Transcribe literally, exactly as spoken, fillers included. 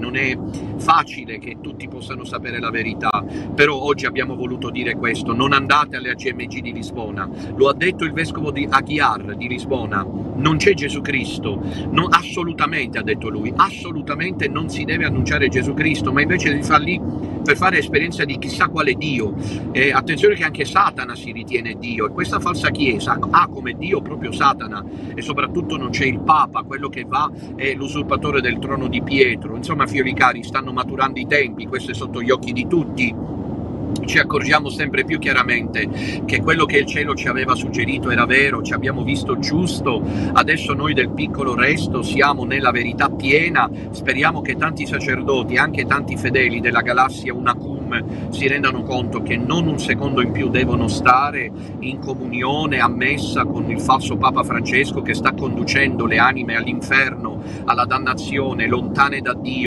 non è facile che tutti possano sapere la verità, però oggi abbiamo voluto dire questo: non andate alle A G M G di Lisbona, lo ha detto il vescovo di Aguiar di Lisbona, non c'è Gesù Cristo, no, assolutamente, ha detto lui, assolutamente non si deve annunciare Gesù Cristo, ma invece di far lì per fare esperienza di chissà quale Dio. Eh, attenzione che anche Satana si ritiene Dio, e questa falsa chiesa ha come Dio proprio Satana, e soprattutto non c'è il Papa, quello che va è l'usurpatore del trono di Pietro. Insomma, fiori cari, stanno maturando i tempi, questo è sotto gli occhi di tutti. Ci accorgiamo sempre più chiaramente che quello che il cielo ci aveva suggerito era vero, ci abbiamo visto giusto, adesso noi del piccolo resto siamo nella verità piena. Speriamo che tanti sacerdoti, anche tanti fedeli della galassia Unacum, si rendano conto che non un secondo in più devono stare in comunione, a messa con il falso Papa Francesco che sta conducendo le anime all'inferno, alla dannazione, lontane da Dio.